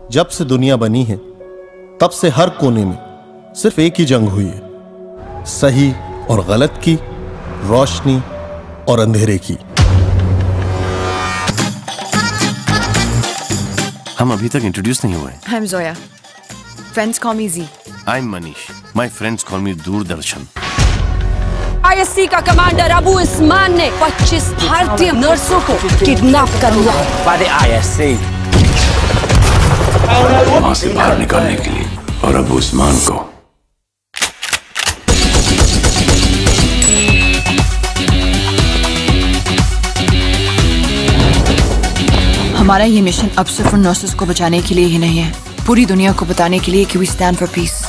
जब से दुनिया बनी है तब से हर कोने में सिर्फ एक ही जंग हुई है, सही और गलत की, रोशनी और अंधेरे की। हम अभी तक इंट्रोड्यूस नहीं हुए। I'm Zoya. Friends call me Z. I'm Manish. My friends call me Doordarshan. ISC का कमांडर अबू उस्मान ने 25 भारतीय नर्सों को किडनैप कर लिया by the ISC। वहां से बाहर निकालने के लिए और अबू उस्मान को हमारा ये मिशन अब सिर्फ उन नर्सेस को बचाने के लिए ही नहीं है, पूरी दुनिया को बताने के लिए कि we stand for peace।